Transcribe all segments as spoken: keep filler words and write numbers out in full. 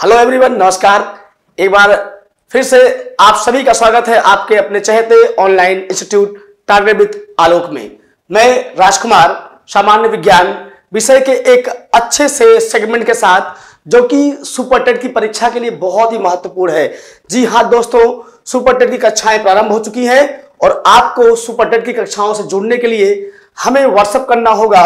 Hello everyone, नमस्कार। एक बार फिर से आप सभी का स्वागत है आपके अपने चहेते online institute target with Alok में। मैं राजकुमार सामान्य विज्ञान विषय के एक अच्छे से सेगमेंट के साथ, जो कि सुपर टेट की परीक्षा के लिए बहुत ही महत्वपूर्ण है। जी हाँ दोस्तों, सुपर टेट की कक्षाएं प्रारंभ हो चुकी हैं और आपको सुपर टेट की कक्षाओं से जुड़ने के लिए हमें व्हाट्सएप करना होगा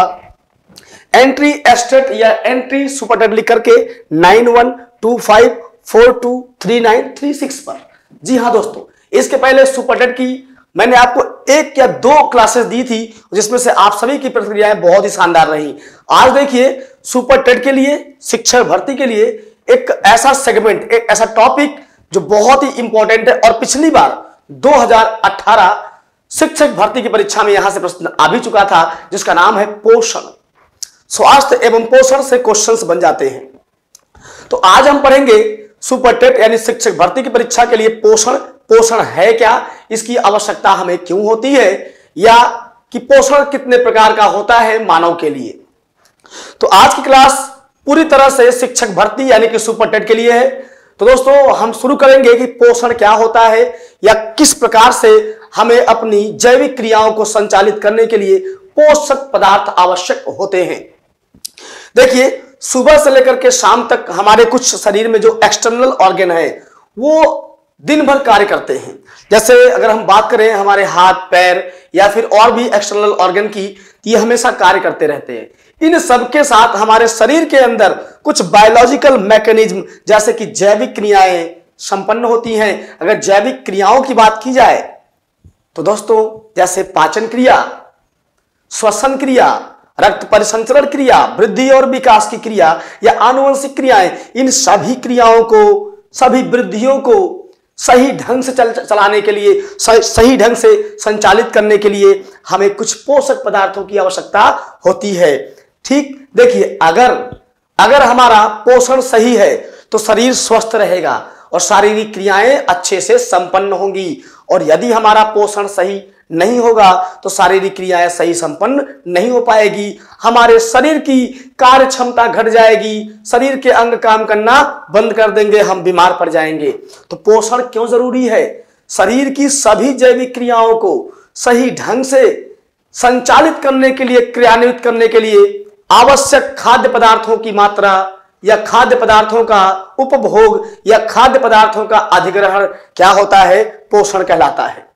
एंट्री एस्टेट या एंट्री सुपर टेट लिख करके nine one two five four two three nine three six पर। जी हाँ दोस्तों, इसके पहले सुपर टेट की मैंने आपको एक या दो क्लासेस दी थी, जिसमें से आप सभी की प्रतिक्रियाएं बहुत ही शानदार रही। आज देखिए, सुपर टेट के लिए, शिक्षक भर्ती के लिए एक ऐसा सेगमेंट, एक ऐसा टॉपिक जो बहुत ही इंपॉर्टेंट है और पिछली बार दो हज़ार अठारह शिक्षक भर्ती की परीक्षा में यहां से प्रश्न आ भी चुका था, जिसका नाम है पोषण। स्वास्थ्य एवं पोषण से क्वेश्चंस बन जाते हैं। तो आज हम पढ़ेंगे सुपर टेट यानी शिक्षक भर्ती की परीक्षा के लिए पोषण। पोषण है क्या, इसकी आवश्यकता हमें क्यों होती है, या कि पोषण कितने प्रकार का होता है मानव के लिए। तो आज की क्लास पूरी तरह से शिक्षक भर्ती यानी कि सुपर टेट के लिए है। तो दोस्तों, हम शुरू करेंगे कि पोषण क्या होता है या किस प्रकार से हमें अपनी जैविक क्रियाओं को संचालित करने के लिए पोषक पदार्थ आवश्यक होते हैं। देखिए, सुबह से लेकर के शाम तक हमारे कुछ शरीर में जो एक्सटर्नल ऑर्गन है वो दिन भर कार्य करते हैं। जैसे अगर हम बात करें हमारे हाथ पैर या फिर और भी एक्सटर्नल ऑर्गन की, ये हमेशा कार्य करते रहते हैं। इन सबके साथ हमारे शरीर के अंदर कुछ बायोलॉजिकल मैकेनिज्म जैसे कि जैविक क्रियाएं संपन्न होती हैं। अगर जैविक क्रियाओं की बात की जाए तो दोस्तों, जैसे पाचन क्रिया, श्वसन क्रिया, रक्त परिसंचरण क्रिया, वृद्धि और विकास की क्रिया या आनुवंशिक क्रियाएं, इन सभी क्रियाओं को, सभी वृद्धियों को सही ढंग से चल, चलाने के लिए, सही ढंग से संचालित करने के लिए हमें कुछ पोषक पदार्थों की आवश्यकता होती है। ठीक देखिए, अगर अगर हमारा पोषण सही है तो शरीर स्वस्थ रहेगा और शारीरिक क्रियाएं अच्छे से संपन्न होंगी, और यदि हमारा पोषण सही नहीं होगा तो शारीरिक क्रियाएं सही संपन्न नहीं हो पाएगी। हमारे शरीर की कार्य क्षमता घट जाएगी, शरीर के अंग काम करना बंद कर देंगे, हम बीमार पड़ जाएंगे। तो पोषण क्यों जरूरी है? शरीर की सभी जैविक क्रियाओं को सही ढंग से संचालित करने के लिए, क्रियान्वित करने के लिए आवश्यक खाद्य पदार्थों की मात्रा या खाद्य पदार्थों का उपभोग या खाद्य पदार्थों का अधिग्रहण क्या होता है? पोषण कहलाता है।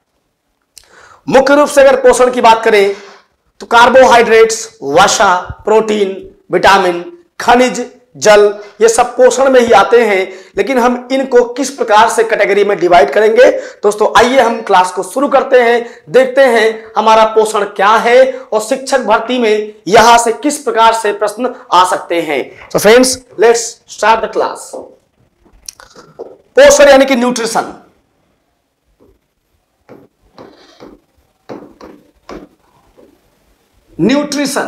मुख्य रूप से अगर पोषण की बात करें तो कार्बोहाइड्रेट्स, वसा, प्रोटीन, विटामिन, खनिज, जल, ये सब पोषण में ही आते हैं। लेकिन हम इनको किस प्रकार से कैटेगरी में डिवाइड करेंगे दोस्तों, आइए हम क्लास को शुरू करते हैं। देखते हैं हमारा पोषण क्या है और शिक्षक भर्ती में यहां से किस प्रकार से प्रश्न आ सकते हैं। तो friends, let's start the class. पोषण यानी कि न्यूट्रिशन। न्यूट्रिशन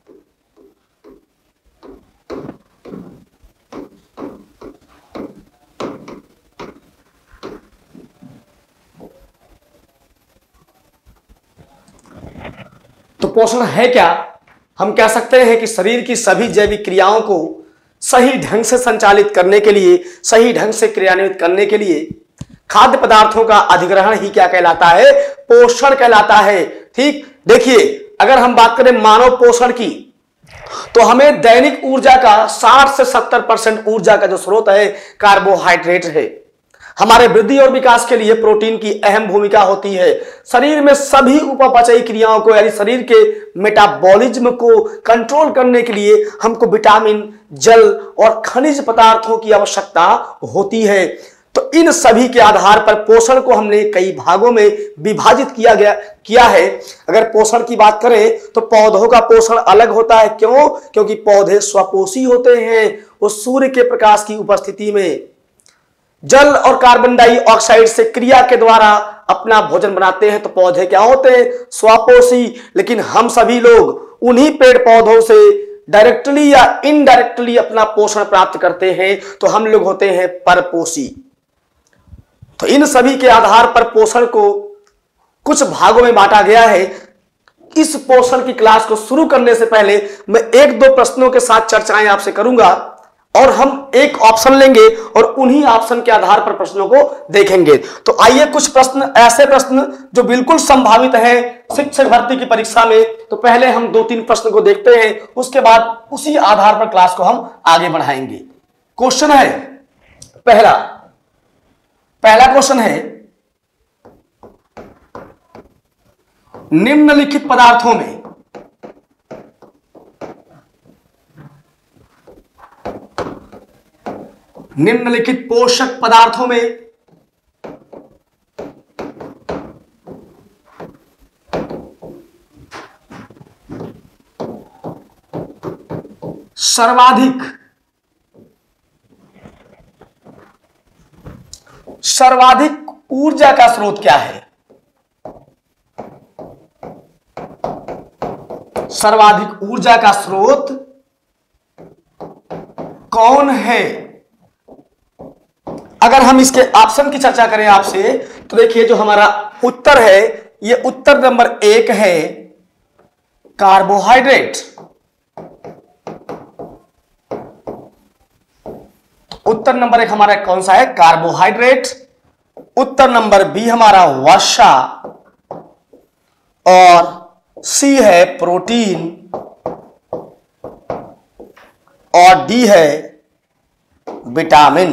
तो पोषण है क्या? हम कह सकते हैं कि शरीर की सभी जैविक क्रियाओं को सही ढंग से संचालित करने के लिए, सही ढंग से क्रियान्वित करने के लिए खाद्य पदार्थों का अधिग्रहण ही क्या कहलाता है? पोषण कहलाता है। ठीक देखिए, अगर हम बात करें मानव पोषण की, तो हमें दैनिक ऊर्जा का साठ से सत्तर परसेंट ऊर्जा का जो स्रोत है कार्बोहाइड्रेट है। हमारे वृद्धि और विकास के लिए प्रोटीन की अहम भूमिका होती है। शरीर में सभी उपापचयी क्रियाओं को यानी शरीर के मेटाबॉलिज्म को कंट्रोल करने के लिए हमको विटामिन, जल और खनिज पदार्थों की आवश्यकता होती है। तो इन सभी के आधार पर पोषण को हमने कई भागों में विभाजित किया गया किया है। अगर पोषण की बात करें तो पौधों का पोषण अलग होता है। क्यों? क्योंकि पौधे स्वपोषी होते हैं। वो सूर्य के प्रकाश की उपस्थिति में जल और कार्बन डाइऑक्साइड से क्रिया के द्वारा अपना भोजन बनाते हैं। तो पौधे क्या होते हैं? स्वपोषी। लेकिन हम सभी लोग उन्हीं पेड़ पौधों से डायरेक्टली या इनडायरेक्टली अपना पोषण प्राप्त करते हैं, तो हम लोग होते हैं परपोषी। तो इन सभी के आधार पर पोषण को कुछ भागों में बांटा गया है। इस पोषण की क्लास को शुरू करने से पहले मैं एक दो प्रश्नों के साथ चर्चाएं आपसे करूंगा और हम एक ऑप्शन लेंगे और उन्हीं ऑप्शन के आधार पर प्रश्नों को देखेंगे। तो आइए कुछ प्रश्न, ऐसे प्रश्न जो बिल्कुल संभावित है शिक्षक भर्ती की परीक्षा में। तो पहले हम दो तीन प्रश्न को देखते हैं, उसके बाद उसी आधार पर क्लास को हम आगे बढ़ाएंगे। क्वेश्चन है पहला पहला क्वेश्चन है, निम्नलिखित पदार्थों में निम्नलिखित पोषक पदार्थों में सर्वाधिक सर्वाधिक ऊर्जा का स्रोत क्या है? सर्वाधिक ऊर्जा का स्रोत कौन है? अगर हम इसके ऑप्शन की चर्चा करें आपसे, तो देखिए जो हमारा उत्तर है, ये उत्तर नंबर एक है कार्बोहाइड्रेट। उत्तर नंबर एक हमारा कौन सा है? कार्बोहाइड्रेट। उत्तर नंबर बी हमारा वसा और सी है प्रोटीन और डी है विटामिन।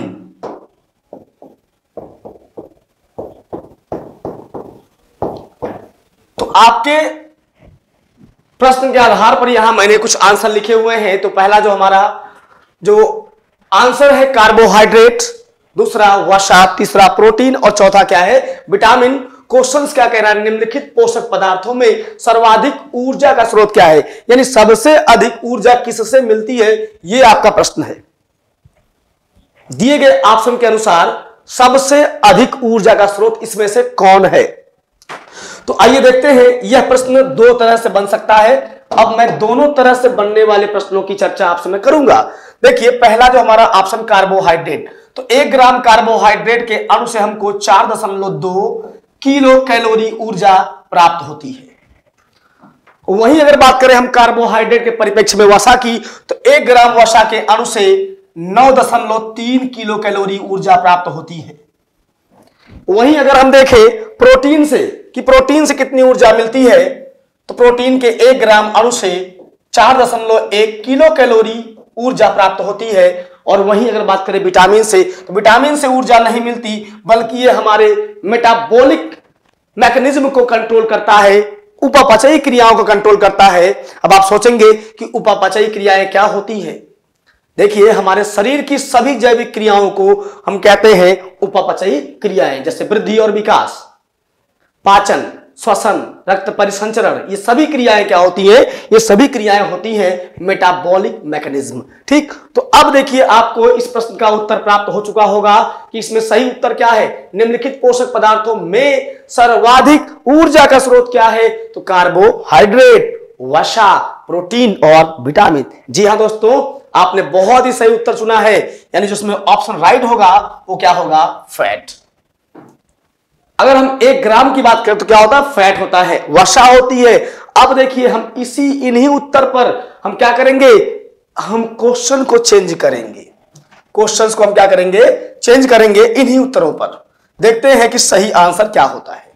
तो आपके प्रश्न के आधार पर यहां मैंने कुछ आंसर लिखे हुए हैं। तो पहला जो हमारा जो आंसर है कार्बोहाइड्रेट, दूसरा वसा, तीसरा प्रोटीन और चौथा क्या है? विटामिन। क्वेश्चंस क्या कह रहा है? निम्नलिखित पोषक पदार्थों में सर्वाधिक ऊर्जा का स्रोत क्या है, यानी सबसे अधिक ऊर्जा किससे मिलती है, यह आपका प्रश्न है। दिए गए ऑप्शन के अनुसार सबसे अधिक ऊर्जा का स्रोत इसमें से कौन है? तो आइए देखते हैं। यह प्रश्न दो तरह से बन सकता है। अब मैं दोनों तरह से बनने वाले प्रश्नों की चर्चा आपसे मैं करूंगा। देखिए पहला जो हमारा ऑप्शन कार्बोहाइड्रेट, तो एक ग्राम कार्बोहाइड्रेट के अणु से हमको चार दशमलव दो किलो कैलोरी ऊर्जा प्राप्त होती है। वहीं अगर बात करें हम कार्बोहाइड्रेट के परिप्रेक्ष्य में वसा की, तो एक ग्राम वसा के अणु से नौ दशमलव तीन किलो कैलोरी ऊर्जा प्राप्त होती है। वहीं अगर हम देखें प्रोटीन से कि प्रोटीन से कितनी ऊर्जा मिलती है, तो प्रोटीन के एक ग्राम अणु से चार दशमलव एक किलो कैलोरी ऊर्जा प्राप्त होती है। और वहीं अगर बात करें विटामिन से, तो विटामिन से ऊर्जा नहीं मिलती, बल्कि ये हमारे मेटाबॉलिक मैकेनिज्म को कंट्रोल करता है, उपापचयी क्रियाओं को कंट्रोल करता है। अब आप सोचेंगे कि उपापचयी क्रियाएं क्या होती है? देखिए हमारे शरीर की सभी जैविक क्रियाओं को हम कहते हैं उपापचयी क्रियाएं, जैसे वृद्धि और विकास, पाचन, श्वसन, रक्त परिसंचरण, ये सभी क्रियाएं क्या होती है? ये सभी क्रियाएं होती हैं मेटाबॉलिक मैकेनिज्म। ठीक, तो अब देखिए आपको इस प्रश्न का उत्तर प्राप्त हो चुका होगा कि इसमें सही उत्तर क्या है। निम्नलिखित पोषक पदार्थों में सर्वाधिक ऊर्जा का स्रोत क्या है? तो कार्बोहाइड्रेट, वसा, प्रोटीन और विटामिन। जी हाँ दोस्तों, आपने बहुत ही सही उत्तर चुना है, यानी जिसमें ऑप्शन राइट होगा वो क्या होगा? फैट। अगर हम एक ग्राम की बात करें तो क्या होता है? फैट होता है, वसा होती है। अब देखिए हम इसी इन्हीं उत्तर पर हम क्या करेंगे? हम क्वेश्चन को चेंज करेंगे। क्वेश्चंस को हम क्या करेंगे? चेंज करेंगे इन्हीं उत्तरों पर। देखते हैं कि सही आंसर क्या होता है।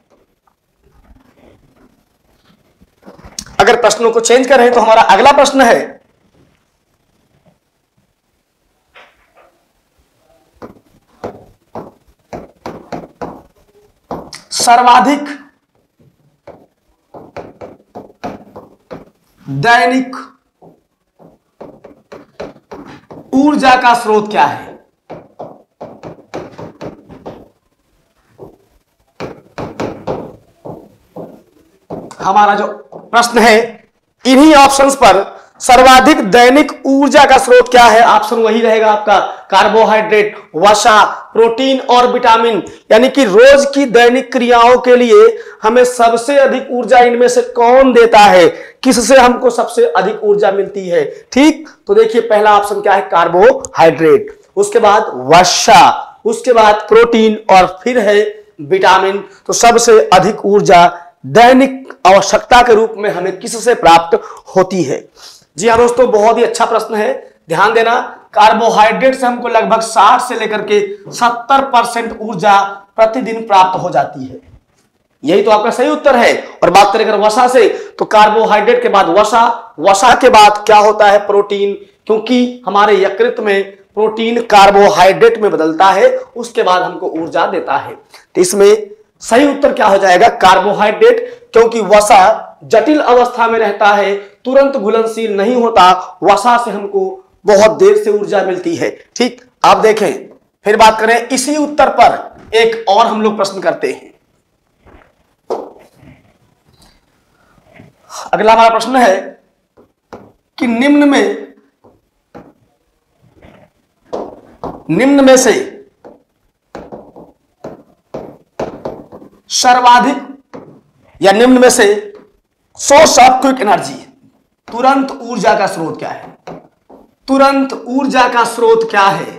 अगर प्रश्नों को चेंज करें तो हमारा अगला प्रश्न है, सर्वाधिक दैनिक ऊर्जा का स्रोत क्या है? हमारा जो प्रश्न है, इन्हीं ऑप्शंस पर सर्वाधिक दैनिक ऊर्जा का स्रोत क्या है? ऑप्शन वही रहेगा आपका कार्बोहाइड्रेट, वसा, प्रोटीन और विटामिन। यानी कि रोज की दैनिक क्रियाओं के लिए हमें सबसे अधिक ऊर्जा इनमें से कौन देता है? किससे हमको सबसे अधिक ऊर्जा मिलती है? ठीक, तो देखिए पहला ऑप्शन क्या है? कार्बोहाइड्रेट, उसके बाद वसा, उसके बाद प्रोटीन और फिर है विटामिन। तो सबसे अधिक ऊर्जा दैनिक आवश्यकता के रूप में हमें किससे प्राप्त होती है? जी हाँ दोस्तों, बहुत ही अच्छा प्रश्न है। ध्यान देना, कार्बोहाइड्रेट से हमको लगभग साठ से लेकर के सत्तर परसेंट ऊर्जा प्रतिदिन प्राप्त हो जाती है। यही तो आपका सही उत्तर है। और बात करें अगर वसा से, तो कार्बोहाइड्रेट के बाद वसा, वसा के बाद क्या होता है? प्रोटीन, क्योंकि हमारे यकृत में प्रोटीन कार्बोहाइड्रेट में बदलता है, उसके बाद हमको ऊर्जा देता है। तो इसमें सही उत्तर क्या हो जाएगा? कार्बोहाइड्रेट, क्योंकि वसा जटिल अवस्था में रहता है, तुरंत घुलनशील नहीं होता, वसा से हमको बहुत देर से ऊर्जा मिलती है। ठीक, आप देखें, फिर बात करें इसी उत्तर पर एक और हम लोग प्रश्न करते हैं। अगला हमारा प्रश्न है कि निम्न में निम्न में से सर्वाधिक या निम्न में से सोर्स ऑफ क्विक एनर्जी, तुरंत ऊर्जा का स्रोत क्या है? तुरंत ऊर्जा का स्रोत क्या है?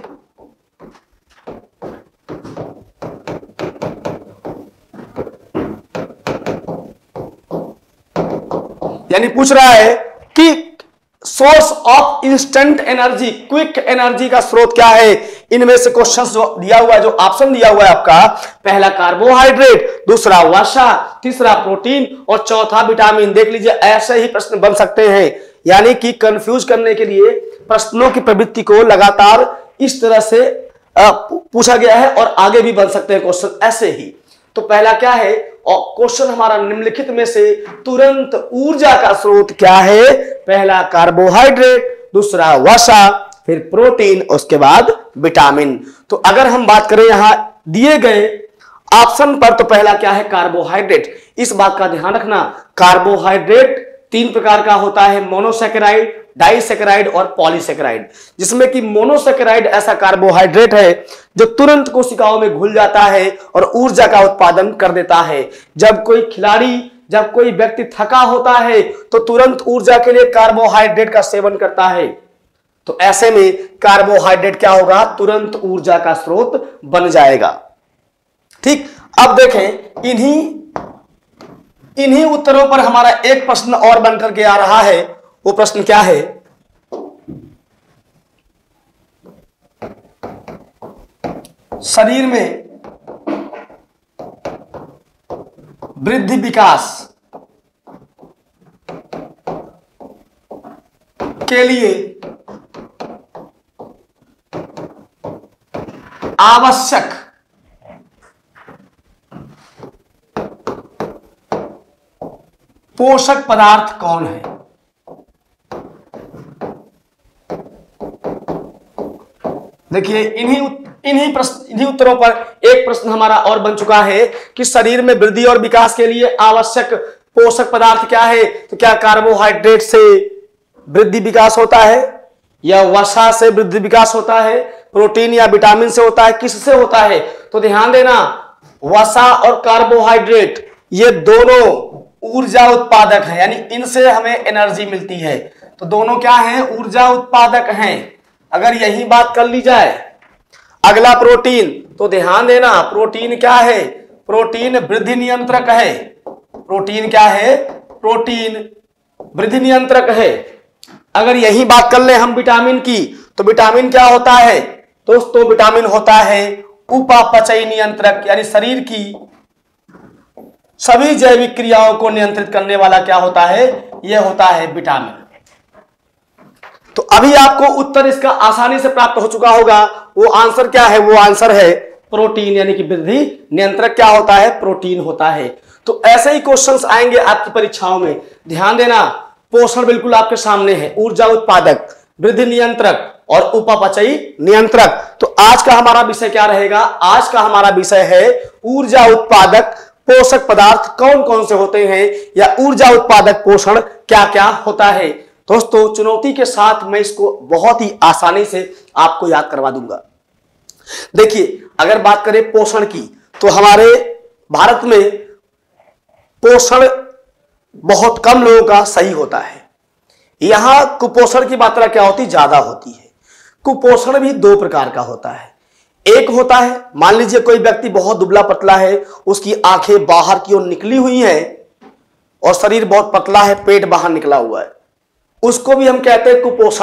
यानी पूछ रहा है कि source of instant energy, quick energy का स्रोत क्या है? इनमें से क्वेश्चन जो दिया हुआ है, जो ऑप्शन दिया हुआ है आपका, पहला कार्बोहाइड्रेट, दूसरा वसा, तीसरा प्रोटीन और चौथा विटामिन। देख लीजिए, ऐसे ही प्रश्न बन सकते हैं। यानी कि कंफ्यूज करने के लिए प्रश्नों की प्रवृत्ति को लगातार इस तरह से पूछा गया है, और आगे भी बन सकते हैं क्वेश्चन ऐसे ही। तो पहला क्या है? और क्वेश्चन हमारा निम्नलिखित में से तुरंत ऊर्जा का स्रोत क्या है? पहला कार्बोहाइड्रेट, दूसरा वसा, फिर प्रोटीन, उसके बाद विटामिन। तो अगर हम बात करें यहां दिए गए ऑप्शन पर, तो पहला क्या है? कार्बोहाइड्रेट। इस बात का ध्यान रखना, कार्बोहाइड्रेट तीन प्रकार का होता है, मोनोसैकेराइड, डाइसैकेराइड और पॉलीसैकेराइड। जिसमें कि मोनोसैकेराइड ऐसा कार्बोहाइड्रेट है जो तुरंत कोशिकाओं में घुल जाता है और ऊर्जा का उत्पादन कर देता है। जब कोई खिलाड़ी, जब कोई व्यक्ति थका होता है तो तुरंत ऊर्जा के लिए कार्बोहाइड्रेट का सेवन करता है। तो ऐसे में कार्बोहाइड्रेट क्या होगा? तुरंत ऊर्जा का स्रोत बन जाएगा। ठीक, अब देखें, इन्हीं इन्हीं उत्तरों पर हमारा एक प्रश्न और बनकर के आ रहा है। वो प्रश्न क्या है? शरीर में वृद्धि विकास के लिए आवश्यक पोषक पदार्थ कौन है? देखिए, इन्हीं इन्हीं प्रश्न इन्हीं उत्तरों पर एक प्रश्न हमारा और बन चुका है कि शरीर में वृद्धि और विकास के लिए आवश्यक पोषक पदार्थ क्या है? तो क्या कार्बोहाइड्रेट से वृद्धि विकास होता है, या वसा से वृद्धि विकास होता है, प्रोटीन या विटामिन से होता है, किससे होता है? तो ध्यान देना, वसा और कार्बोहाइड्रेट ये दोनों ऊर्जा उत्पादक है, यानी इनसे हमें एनर्जी मिलती है। तो दोनों क्या हैं? ऊर्जा उत्पादक हैं। अगर यही बात कर ली जाए, अगला प्रोटीन, तो ध्यान देना, प्रोटीन क्या है? प्रोटीन वृद्धि नियंत्रक है। प्रोटीन क्या है? प्रोटीन वृद्धि नियंत्रक है। अगर यही बात कर ले हम विटामिन की, तो विटामिन क्या होता है दोस्तों? विटामिन होता है उपापचयी नियंत्रक, यानी शरीर की सभी जैविक क्रियाओं को नियंत्रित करने वाला क्या होता है? यह होता है विटामिन। तो अभी आपको उत्तर इसका आसानी से प्राप्त हो चुका होगा। वो आंसर क्या है? वो आंसर है प्रोटीन, यानी कि वृद्धि नियंत्रक क्या होता है? प्रोटीन होता है। तो ऐसे ही क्वेश्चंस आएंगे आपकी परीक्षाओं में। ध्यान देना, पोषण बिल्कुल आपके सामने है, ऊर्जा उत्पादक, वृद्धि नियंत्रक और उपापचयी नियंत्रक। तो आज का हमारा विषय क्या रहेगा? आज का हमारा विषय है ऊर्जा उत्पादक पोषक पदार्थ कौन कौन से होते हैं, या ऊर्जा उत्पादक पोषण क्या क्या होता है। दोस्तों, चुनौती के साथ मैं इसको बहुत ही आसानी से आपको याद करवा दूंगा। देखिए, अगर बात करें पोषण की, तो हमारे भारत में पोषण बहुत कम लोगों का सही होता है। यहां कुपोषण की मात्रा क्या होती? ज्यादा होती है। कुपोषण भी दो प्रकार का होता है। एक होता है, मान लीजिए कोई व्यक्ति बहुत दुबला पतला है, उसकी आंखें बाहर की ओर निकली हुई हैं और शरीर बहुत पतला है, पेट बाहर निकला हुआ है, उसको भी हम कहते हैं कुपोषण।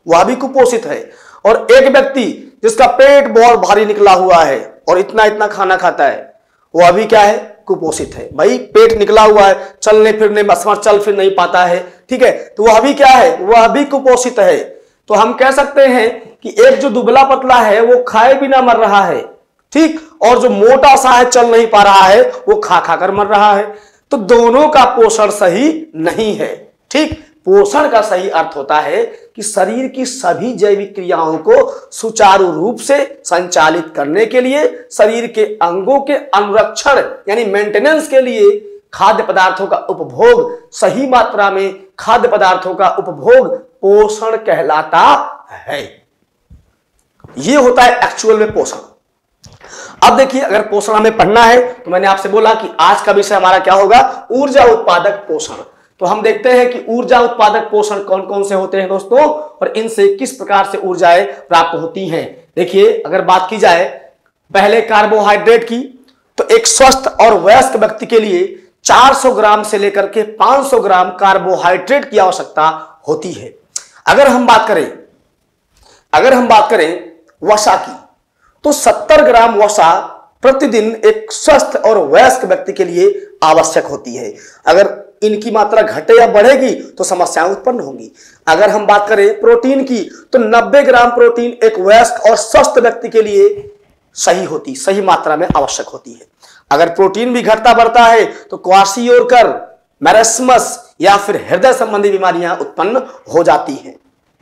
वह भी कुपोषित है। और एक व्यक्ति जिसका पेट बहुत भारी निकला हुआ है और इतना इतना खाना खाता है, वह भी क्या है, कुपोषित है। भाई पेट निकला हुआ है, चलने फिरने में असमर्थ, चल फिर नहीं पाता है, ठीक है, तो वह भी क्या है, वह भी कुपोषित है। तो हम कह सकते हैं कि एक जो दुबला पतला है वो खाए बिना मर रहा है, ठीक, और जो मोटा सा है, चल नहीं पा रहा है, वो खा खा कर मर रहा है। तो दोनों का पोषण सही नहीं है, ठीक। पोषण का सही अर्थ होता है कि शरीर की सभी जैविक क्रियाओं को सुचारू रूप से संचालित करने के लिए, शरीर के अंगों के अनुरक्षण यानी मेंटेनेंस के लिए खाद्य पदार्थों का उपभोग, सही मात्रा में खाद्य पदार्थों का उपभोग पोषण कहलाता है। यह होता है एक्चुअल में पोषण। अब देखिए, अगर पोषण हमें पढ़ना है तो मैंने आपसे बोला कि आज का विषय हमारा क्या होगा, ऊर्जा उत्पादक पोषण। तो हम देखते हैं कि ऊर्जा उत्पादक पोषण कौन कौन से होते हैं दोस्तों, और इनसे किस प्रकार से ऊर्जाएं प्राप्त होती हैं। देखिए, अगर बात की जाए पहले कार्बोहाइड्रेट की, तो एक स्वस्थ और वयस्क व्यक्ति के लिए चार सौ ग्राम से लेकर के पाँच सौ ग्राम कार्बोहाइड्रेट की आवश्यकता होती है। अगर हम बात करें अगर हम बात करें वसा की, तो सत्तर ग्राम वसा प्रतिदिन एक स्वस्थ और वयस्क व्यक्ति के लिए आवश्यक होती है। अगर इनकी मात्रा घटे या बढ़ेगी तो समस्याएं उत्पन्न होंगी। अगर हम बात करें प्रोटीन की, तो नब्बे ग्राम प्रोटीन एक वयस्क और स्वस्थ व्यक्ति के लिए सही होती सही मात्रा में आवश्यक होती है। अगर प्रोटीन भी घटता बढ़ता है तो क्वाशियोरकर, मैरेस्मस या फिर हृदय संबंधी बीमारियां उत्पन्न हो जाती हैं।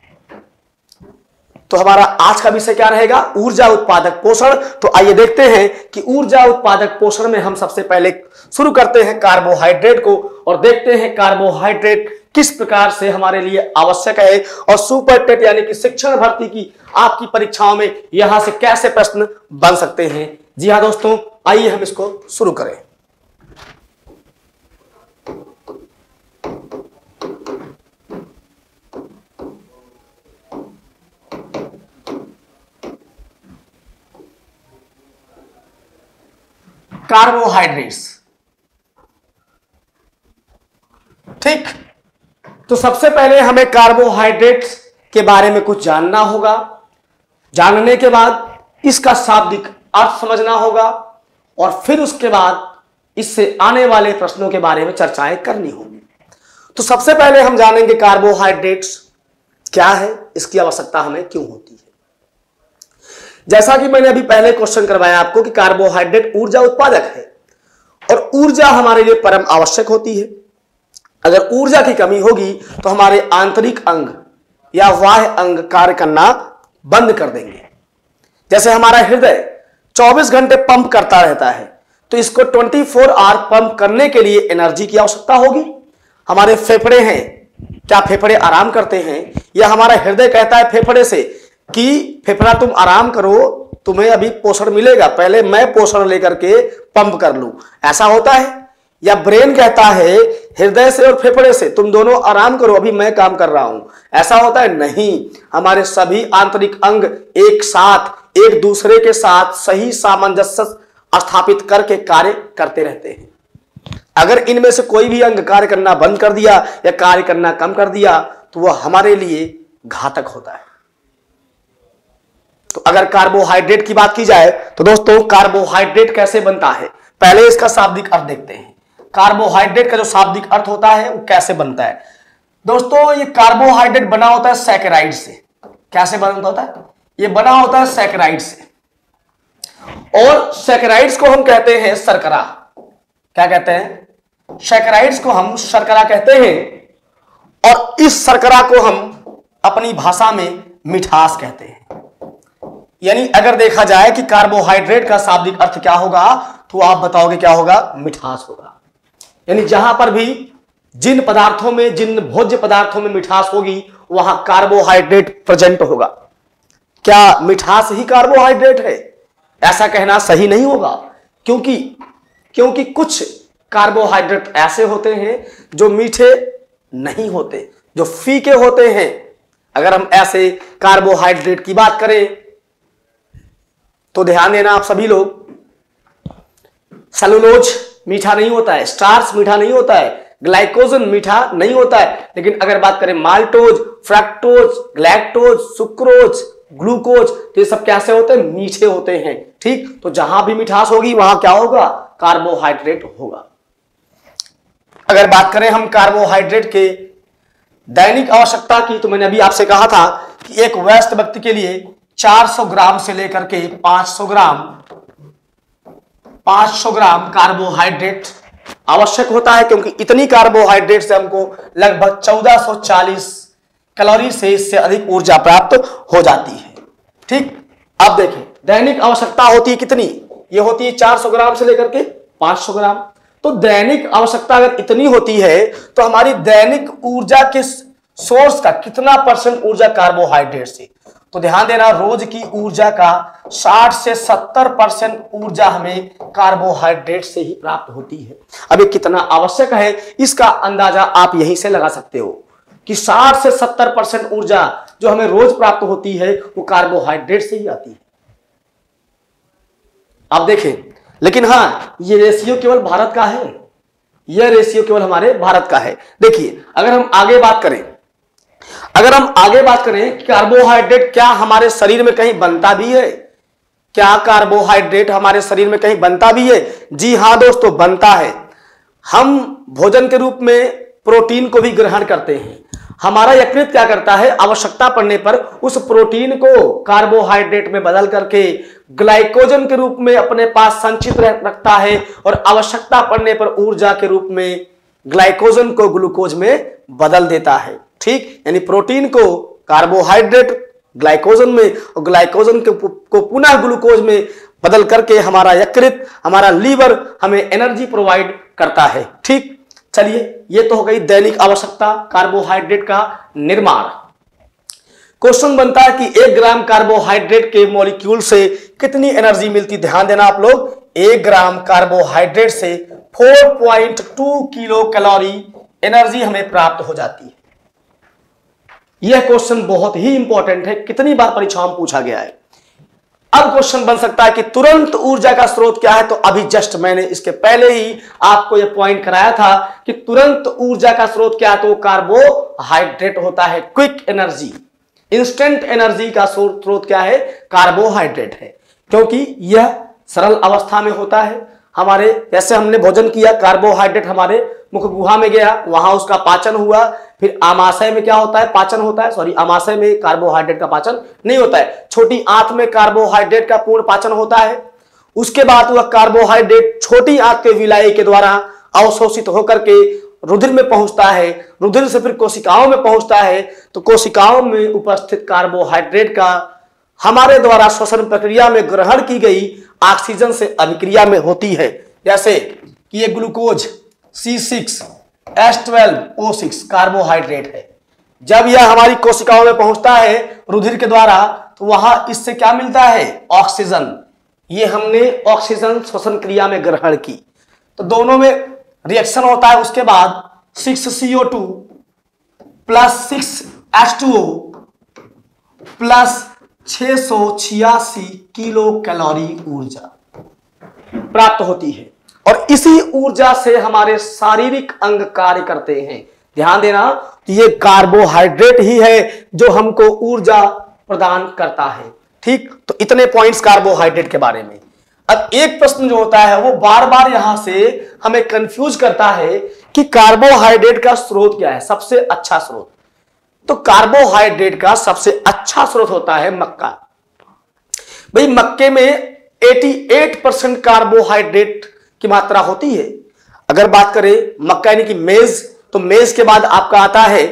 तो हमारा आज का विषय क्या रहेगा, ऊर्जा उत्पादक पोषण। तो आइए देखते हैं कि ऊर्जा उत्पादक पोषण में हम सबसे पहले शुरू करते हैं कार्बोहाइड्रेट को, और देखते हैं कार्बोहाइड्रेट किस प्रकार से हमारे लिए आवश्यक है, और सुपर टेट यानी कि शिक्षण भर्ती की आपकी परीक्षाओं में यहां से कैसे प्रश्न बन सकते हैं। जी हां दोस्तों, आइए हम इसको शुरू करें। कार्बोहाइड्रेट्स, ठीक। तो सबसे पहले हमें कार्बोहाइड्रेट्स के बारे में कुछ जानना होगा। जानने के बाद इसका शाब्दिक अर्थ समझना होगा, और फिर उसके बाद इससे आने वाले प्रश्नों के बारे में चर्चाएं करनी होगी। तो सबसे पहले हम जानेंगे कार्बोहाइड्रेट्स क्या है, इसकी आवश्यकता हमें क्यों होती है। जैसा कि मैंने अभी पहले क्वेश्चन करवाया आपको कि कार्बोहाइड्रेट ऊर्जा उत्पादक है, और ऊर्जा हमारे लिए परम आवश्यक होती है। अगर ऊर्जा की कमी होगी तो हमारे आंतरिक अंग या बाह्य अंग कार्य करना बंद कर देंगे। जैसे हमारा हृदय चौबीस घंटे पंप करता रहता है, तो इसको चौबीस आवर पंप करने के लिए एनर्जी की आवश्यकता होगी। हमारे फेफड़े हैं, क्या फेफड़े आराम करते हैं, या हमारा हृदय कहता है फेफड़े से कि फेफड़ा तुम आराम करो, तुम्हें अभी पोषण मिलेगा, पहले मैं पोषण लेकर के पंप कर लूं, ऐसा होता है। या ब्रेन कहता है हृदय से और फेफड़े से तुम दोनों आराम करो, अभी मैं काम कर रहा हूं, ऐसा होता है? नहीं, हमारे सभी आंतरिक अंग एक साथ एक दूसरे के साथ सही सामंजस्य स्थापित करके कार्य करते रहते हैं। अगर इनमें से कोई भी अंग कार्य करना बंद कर दिया या कार्य करना कम कर दिया तो वह हमारे लिए घातक होता है। तो अगर कार्बोहाइड्रेट की बात की जाए तो दोस्तों, कार्बोहाइड्रेट कैसे बनता है, पहले इसका शाब्दिक अर्थ देखते हैं। कार्बोहाइड्रेट का जो शाब्दिक अर्थ होता है वो कैसे बनता है दोस्तों, ये कार्बोहाइड्रेट बना होता है सैकराइड से। कैसे बना होता है? ये बना होता है सैकराइड से, और सैकराइड्स को हम कहते हैं शर्करा। क्या कहते हैं? सैकराइड्स को हम शर्करा कहते हैं, और इस शर्करा को हम अपनी भाषा में मिठास कहते हैं। यानी अगर देखा जाए कि कार्बोहाइड्रेट का शाब्दिक अर्थ क्या होगा, तो आप बताओगे क्या होगा? मिठास होगा। यानी जहां पर भी जिन पदार्थों में, जिन भोज्य पदार्थों में मिठास होगी, वहां कार्बोहाइड्रेट प्रेजेंट होगा। क्या मिठास ही कार्बोहाइड्रेट है? ऐसा कहना सही नहीं होगा, क्योंकि क्योंकि कुछ कार्बोहाइड्रेट ऐसे होते हैं जो मीठे नहीं होते, जो फीके होते हैं। अगर हम ऐसे कार्बोहाइड्रेट की बात करें तो ध्यान देना आप सभी लोग, सेलुलोज मीठा नहीं होता है, स्टार्च मीठा नहीं होता है, ग्लाइकोजन मीठा नहीं होता है, लेकिन अगर बात करें maltose, fructose, lactose, sucrose, glucose, तो ये सब कैसे होते हैं? मीठे होते हैं। ठीक, तो जहां भी मिठास होगी वहां क्या होगा? कार्बोहाइड्रेट होगा। अगर बात करें हम कार्बोहाइड्रेट के दैनिक आवश्यकता की, तो मैंने अभी आपसे कहा था कि एक वयस्क व्यक्ति के लिए चार सौ ग्राम से लेकर के पांच सौ ग्राम पांच सौ ग्राम कार्बोहाइड्रेट आवश्यक होता है, क्योंकि इतनी कार्बोहाइड्रेट से हमको लगभग चौदह सौ चालीस कैलोरी से इससे अधिक ऊर्जा प्राप्त हो जाती है। ठीक, अब देखें दैनिक आवश्यकता होती है कितनी? ये होती है चार सौ ग्राम से लेकर के पांच सौ ग्राम। तो दैनिक आवश्यकता अगर इतनी होती है तो हमारी दैनिक ऊर्जा के सोर्स का कितना परसेंट ऊर्जा कार्बोहाइड्रेट से? तो ध्यान देना, रोज की ऊर्जा का साठ से सत्तर परसेंट ऊर्जा हमें कार्बोहाइड्रेट से ही प्राप्त होती है। अब ये कितना आवश्यक है इसका अंदाजा आप यहीं से लगा सकते हो कि साठ से सत्तर परसेंट ऊर्जा जो हमें रोज प्राप्त होती है वो कार्बोहाइड्रेट से ही आती है। आप देखें, लेकिन हाँ ये रेशियो केवल भारत का है, यह रेशियो केवल हमारे भारत का है। देखिए अगर हम आगे बात करें अगर हम आगे बात करें कि कार्बोहाइड्रेट क्या हमारे शरीर में कहीं बनता भी है? क्या कार्बोहाइड्रेट हमारे शरीर में कहीं बनता भी है? जी हां दोस्तों, बनता है। हम भोजन के रूप में प्रोटीन को भी ग्रहण करते हैं। हमारा यकृत क्या करता है? आवश्यकता पड़ने पर उस प्रोटीन को कार्बोहाइड्रेट में बदल करके ग्लाइकोजन के रूप में अपने पास संचित रखता है और आवश्यकता पड़ने पर ऊर्जा के रूप में ग्लाइकोजन को ग्लूकोज में बदल देता है। ठीक, यानी प्रोटीन को कार्बोहाइड्रेट ग्लाइकोजन में और ग्लाइकोजन को पुनः ग्लूकोज में बदल करके हमारा यकृत, हमारा लीवर हमें एनर्जी प्रोवाइड करता है। ठीक, चलिए ये तो हो गई दैनिक आवश्यकता कार्बोहाइड्रेट का निर्माण। क्वेश्चन बनता है कि एक ग्राम कार्बोहाइड्रेट के मॉलिक्यूल से कितनी एनर्जी मिलती? ध्यान देना आप लोग, एक ग्राम कार्बोहाइड्रेट से चार पॉइंट दो किलो कैलोरी एनर्जी हमें प्राप्त हो जाती है। यह क्वेश्चन बहुत ही इंपॉर्टेंट है, कितनी बार परीक्षाओं में पूछा गया है। अब क्वेश्चन बन सकता है कि तुरंत ऊर्जा का स्रोत क्या है? तो अभी जस्ट मैंने इसके पहले ही आपको यह पॉइंट कराया था कि तुरंत ऊर्जा का स्रोत क्या है? तो कार्बोहाइड्रेट होता है। क्विक एनर्जी, इंस्टेंट एनर्जी का स्रोत क्या है? कार्बोहाइड्रेट है, क्योंकि यह सरल अवस्था में होता है। हमारे जैसे हमने भोजन किया, कार्बोहाइड्रेट हमारे मुख गुहा में गया, वहां उसका पाचन हुआ, फिर आमाशय में क्या होता है? पाचन होता है। सॉरी, आमाशय में कार्बोहाइड्रेट का पाचन नहीं होता है, छोटी आंत में कार्बोहाइड्रेट का पूर्ण पाचन होता है। उसके बाद वह कार्बोहाइड्रेट छोटी आंत के विलाई के द्वारा अवशोषित होकर के रुधिर में पहुंचता है, रुधिर से फिर कोशिकाओं में पहुंचता है। तो कोशिकाओं में उपस्थित कार्बोहाइड्रेट का हमारे द्वारा श्वसन प्रक्रिया में ग्रहण की गई ऑक्सीजन से अभिक्रिया में होती है। जैसे कि ये glucose C six H twelve O six carbohydrate है। जब यह हमारी कोशिकाओं में पहुंचता है रुधिर के द्वारा, तो वहां इससे क्या मिलता है? ऑक्सीजन। ये हमने ऑक्सीजन श्वसन क्रिया में ग्रहण की, तो दोनों में रिएक्शन होता है। उसके बाद six C O two plus six H two O plus छह सौ छियासी किलो कैलोरी ऊर्जा प्राप्त होती है, और इसी ऊर्जा से हमारे शारीरिक अंग कार्य करते हैं। ध्यान देना, ये कार्बोहाइड्रेट ही है जो हमको ऊर्जा प्रदान करता है। ठीक, तो इतने पॉइंट्स कार्बोहाइड्रेट के बारे में। अब एक प्रश्न जो होता है वो बार बार यहां से हमें कंफ्यूज करता है कि कार्बोहाइड्रेट का स्रोत क्या है, सबसे अच्छा स्रोत। तो कार्बोहाइड्रेट का सबसे अच्छा स्रोत होता है मक्का। भाई मक्के में अठासी परसेंट कार्बोहाइड्रेट की मात्रा होती है। अगर बात करें मक्का यानी कि मेज, तो मेज के बाद आपका आता है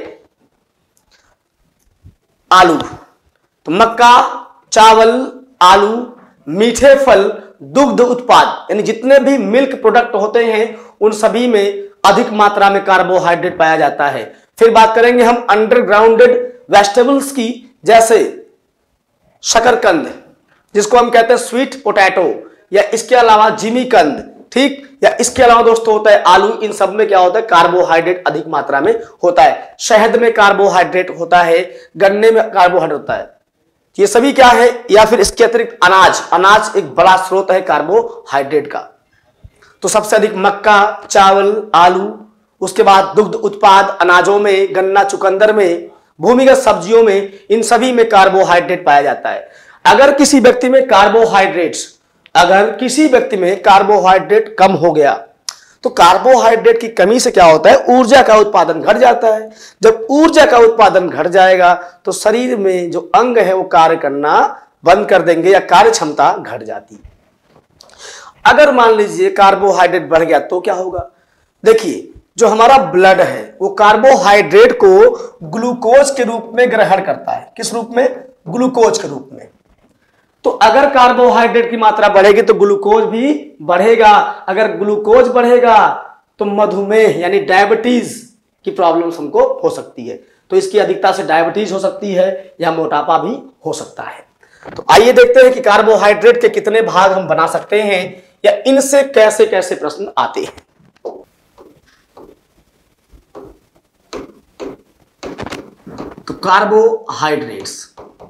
आलू। तो मक्का, चावल, आलू, मीठे फल, दुग्ध उत्पाद यानी जितने भी मिल्क प्रोडक्ट होते हैं उन सभी में अधिक मात्रा में कार्बोहाइड्रेट पाया जाता है। फिर बात करेंगे हम अंडरग्राउंडेड वेजिटेबल्स की, जैसे शकरकंद जिसको हम कहते हैं स्वीट पोटैटो, या इसके अलावा जिमीकंद। ठीक, या इसके अलावा दोस्तों होता है आलू। इन सब में क्या होता है? कार्बोहाइड्रेट अधिक मात्रा में होता है। शहद में कार्बोहाइड्रेट होता है, गन्ने में कार्बोहाइड्रेट होता है। ये सभी क्या है? या फिर इसके अतिरिक्त अनाज, अनाज एक बड़ा स्रोत है कार्बोहाइड्रेट का। तो सबसे अधिक मक्का, चावल, आलू, उसके बाद दुग्ध उत्पाद, अनाजों में, गन्ना चुकंदर में, भूमिगत सब्जियों में, इन सभी में कार्बोहाइड्रेट पाया जाता है। अगर किसी व्यक्ति में कार्बोहाइड्रेट्स अगर किसी व्यक्ति में कार्बोहाइड्रेट कम हो गया तो कार्बोहाइड्रेट की कमी से क्या होता है, ऊर्जा का उत्पादन घट जाता है। जब ऊर्जा का उत्पादन घट जाएगा तो शरीर में जो अंग है वो कार्य करना बंद कर देंगे या कार्य क्षमता घट जाती है। अगर मान लीजिए कार्बोहाइड्रेट बढ़ गया तो क्या होगा, देखिए जो हमारा ब्लड है वो कार्बोहाइड्रेट को ग्लूकोज के रूप में ग्रहण करता है। किस रूप में, ग्लूकोज के रूप में। तो अगर कार्बोहाइड्रेट की मात्रा बढ़ेगी तो ग्लूकोज भी बढ़ेगा। अगर ग्लूकोज बढ़ेगा तो मधुमेह यानी डायबिटीज की प्रॉब्लम्स हमको हो सकती है। तो इसकी अधिकता से डायबिटीज हो सकती है या मोटापा भी हो सकता है। तो आइए देखते हैं कि कार्बोहाइड्रेट के कितने भाग हम बना सकते हैं या इनसे कैसे कैसे प्रश्न आते हैं। तो कार्बोहाइड्रेट्स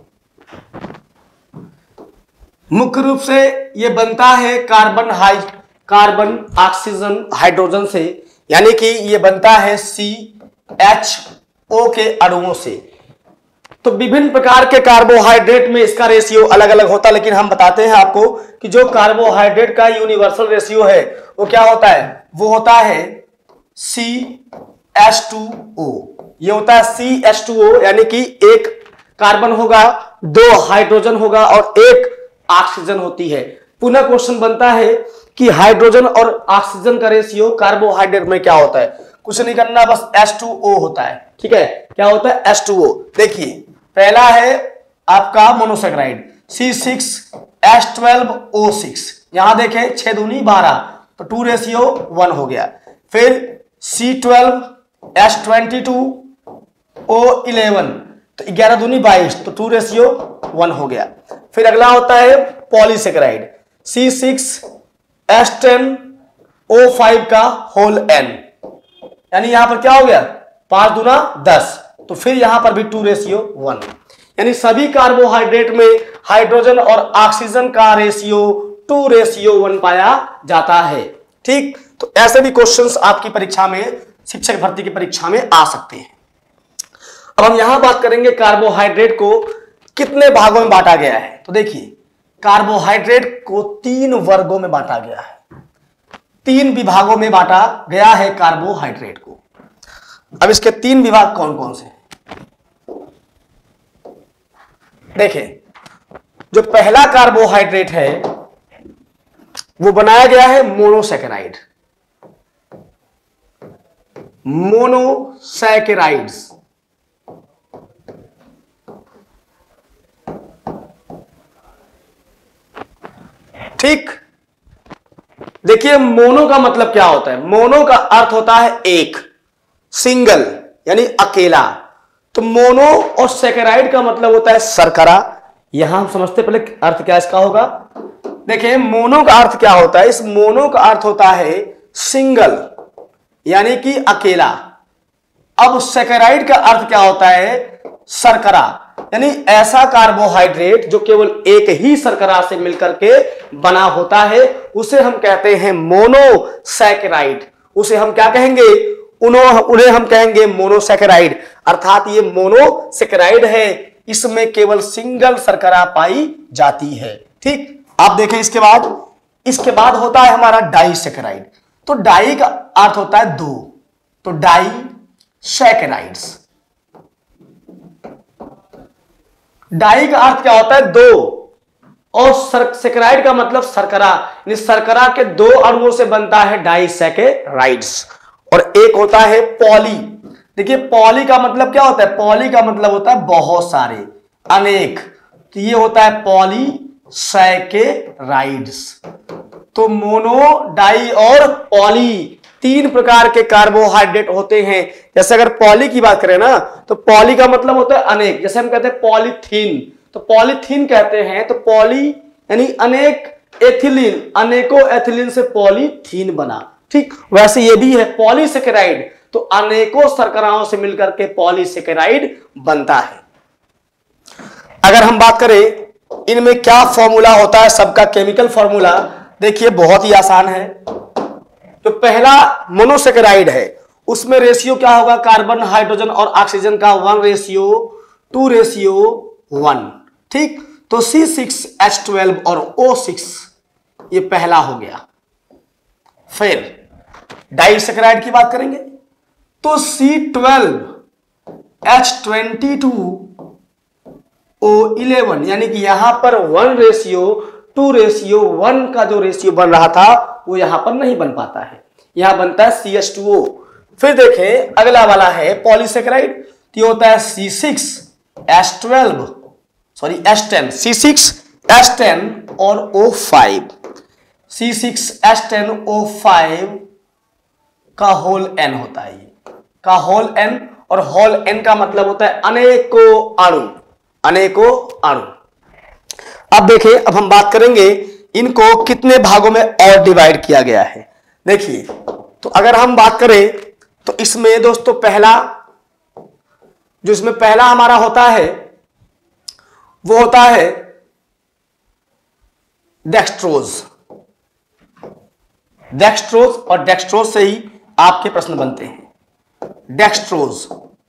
मुख्य रूप से ये बनता है कार्बन हाइ कार्बन ऑक्सीजन हाइड्रोजन से, यानी कि ये बनता है सी एच ओ के अणुओं से। तो विभिन्न प्रकार के कार्बोहाइड्रेट में इसका रेशियो अलग अलग होता है, लेकिन हम बताते हैं आपको कि जो कार्बोहाइड्रेट का यूनिवर्सल रेशियो है वो क्या होता है, वो होता है सी एच टू ओ। ये होता है सी एच टू ओ, यानी कि एक कार्बन होगा, दो हाइड्रोजन होगा और एक ऑक्सीजन होती है। पुनः क्वेश्चन बनता है कि हाइड्रोजन और ऑक्सीजन का रेशियो कार्बोहाइड्रेट में क्या होता है, कुछ नहीं करना, बस एच टू ओ होता है। ठीक है, क्या होता है, एच टू ओ। देखिए पहला है आपका monosaccharide C six H twelve O six, यहां देखें छह दूनी बारह तो टू रेशियो वन हो गया। फिर C twelve H twenty two O eleven तो ग्यारह दूनी बाईस तो टू रेशियो वन हो गया। फिर अगला होता है polysaccharide C six H ten O five का होल एन, यानी यहां पर क्या हो गया, पांच दूना दस तो फिर यहां पर भी टू रेशियो वन। यानी सभी कार्बोहाइड्रेट में हाइड्रोजन और ऑक्सीजन का रेशियो टू रेशियो वन पाया जाता है। ठीक, तो ऐसे भी क्वेश्चंस आपकी परीक्षा में, शिक्षक भर्ती की परीक्षा में आ सकते हैं। अब हम यहां बात करेंगे कार्बोहाइड्रेट को कितने भागों में बांटा गया है। तो देखिए कार्बोहाइड्रेट को तीन वर्गों में बांटा गया है, तीन विभागों में बांटा गया है कार्बोहाइड्रेट को। अब इसके तीन विभाग कौन कौन से हैं देखें। जो पहला कार्बोहाइड्रेट है वो बनाया गया है मोनोसेकेराइड, मोनोसेकेराइड्स। ठीक, देखिए मोनो का मतलब क्या होता है, मोनो का अर्थ होता है एक, सिंगल यानी अकेला। तो मोनो और सेकेराइड का मतलब होता है शर्करा। यहां हम समझते पहले अर्थ क्या इसका होगा। देखिए मोनो का अर्थ क्या होता है, इस मोनो का अर्थ होता है सिंगल यानी कि अकेला। अब सेकेराइड का अर्थ क्या होता है, शर्करा, यानी ऐसा कार्बोहाइड्रेट जो केवल एक ही शर्करा से मिलकर के बना होता है उसे हम कहते हैं मोनोसेकेराइड। उसे हम क्या कहेंगे, उन्हें हम कहेंगे मोनोसेकेराइड। अर्थात ये मोनोसेकेराइड है, इसमें केवल सिंगल शर्करा पाई जाती है। ठीक, आप देखें इसके बाद इसके बाद होता है हमारा डाइसेकेराइड। तो डाई का अर्थ होता है दो, तो डाई सेकेराइड्स। डाई का अर्थ क्या होता है, दो, और सेकेराइड का मतलब शर्करा, यानी शर्करा के दो अणुओं से बनता है डाइसेकेराइड्स। और एक होता है पॉली। देखिए पॉली का मतलब क्या होता है, पॉली का मतलब होता है बहुत सारे, अनेक। तो ये होता है पॉलीसेकेराइड्स। तो मोनो, डाई और पॉली तीन प्रकार के कार्बोहाइड्रेट होते हैं। जैसे अगर पॉली की बात करें ना तो पॉली का मतलब होता है अनेक, जैसे हम कहते हैं पॉलीथीन, तो पॉलीथीन कहते हैं। तो पॉली यानी अनेक, एथिलीन, अनेकों एथिलीन से पॉलीथीन बना। ठीक, वैसे ये भी है पॉलीसेकेराइड, तो अनेकों शर्कराओं से मिलकर के पॉलीसेकेराइड बनता है। अगर हम बात करें इनमें क्या फॉर्मूला होता है सबका, केमिकल फॉर्मूला, देखिए बहुत ही आसान है। तो पहला मोनोसेकेराइड है उसमें रेशियो क्या होगा, कार्बन हाइड्रोजन और ऑक्सीजन का one ratio two ratio one. ठीक, तो सी सिक्स एच ट्वेल्व और ओ सिक्स ये पहला हो गया। फिर डाइसैकेराइड की बात करेंगे तो C twelve H twenty two O eleven, यानी कि यहां पर one ratio two ratio one का जो रेशियो बन रहा था वो यहां पर नहीं बन पाता है, यहां बनता है सी एच टू ओ। फिर देखें अगला वाला है पॉलीसेकेराइड, तो होता है C six H twelve sorry H ten, C six H ten और O five, C six H ten O five का होल एन होता है, ये का होल एन, और होल एन का मतलब होता है अनेकों अणु, अनेकों अणु। अब देखिए, अब हम बात करेंगे इनको कितने भागों में और डिवाइड किया गया है। देखिए, तो अगर हम बात करें तो इसमें दोस्तों पहला जो इसमें पहला हमारा होता है वो होता है डेक्सट्रोज। डेक्सट्रोज और डेक्सट्रोज से ही आपके प्रश्न बनते हैं, डेक्सट्रोज।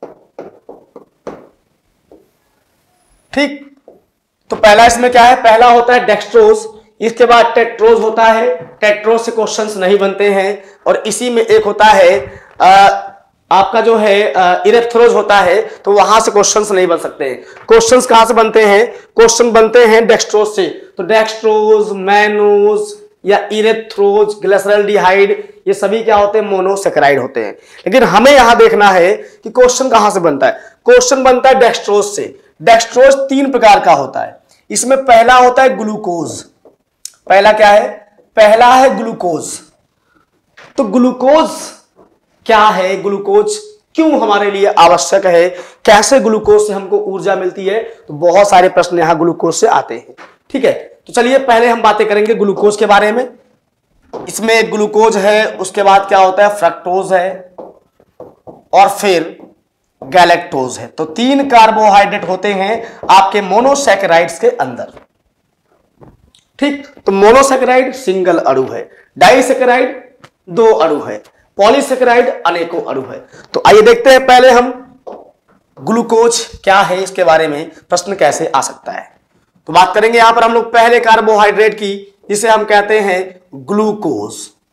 ठीक, तो पहला इसमें क्या है, पहला होता है डेक्सट्रोज, इसके बाद टेट्रोज होता है, टेट्रोज से क्वेश्चंस नहीं बनते हैं, और इसी में एक होता है आ, आपका जो है इरेथ्रोज होता है, तो वहां से क्वेश्चंस नहीं बन सकते। क्वेश्चंस कहां से बनते हैं, क्वेश्चन बनते हैं डेक्सट्रोज से, तो डेक्सट्रोज, मैनोज या इरेथ्रोज, ग्लिसरॉल्डिहाइड, ये सभी क्या होते हैं, मोनोसेकेराइड होते हैं। लेकिन हमें यहां देखना है कि क्वेश्चन कहां से बनता है। क्वेश्चन बनता है डेक्सट्रोज से। डेक्सट्रोज तीन प्रकार का होता है, इसमें पहला होता है ग्लूकोज। पहला क्या है, पहला है ग्लूकोज। तो ग्लूकोज क्या है, ग्लूकोज क्यों हमारे लिए आवश्यक है, कैसे ग्लूकोज से हमको ऊर्जा मिलती है, तो बहुत सारे प्रश्न यहां ग्लूकोज से आते हैं। ठीक है, तो चलिए पहले हम बातें करेंगे ग्लूकोज के बारे में। इसमें ग्लूकोज है, उसके बाद क्या होता है, फ्रक्टोज है, और फिर गैलेक्टोज है। तो तीन कार्बोहाइड्रेट होते हैं आपके मोनोसैकेराइड्स के अंदर। ठीक, तो मोनोसैकेराइड सिंगल अणु है, डाइसैकेराइड दो अणु है, पॉलीसैकेराइड अनेकों अणु है। तो आइए देखते हैं पहले हम ग्लूकोज क्या है, इसके बारे में प्रश्न कैसे आ सकता है। तो बात करेंगे यहां पर हम लोग पहले कार्बोहाइड्रेट की, जिसे हम कहते हैं ग्लूकोज।